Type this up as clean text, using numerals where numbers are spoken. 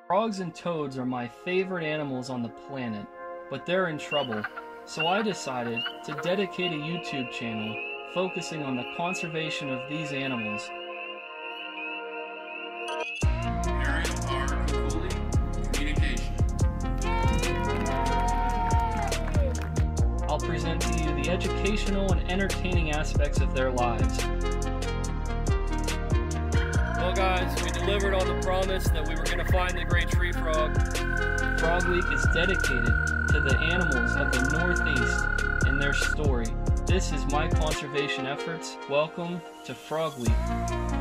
Frogs and toads are my favorite animals on the planet, but they're in trouble, so I decided to dedicate a YouTube channel focusing on the conservation of these animals. I'll present to you the educational and entertaining aspects of their lives. Well guys, we delivered on the promise that we were going to find the great tree frog. Frog Week is dedicated to the animals of the Northeast and their story. This is my conservation efforts. Welcome to Frog Week.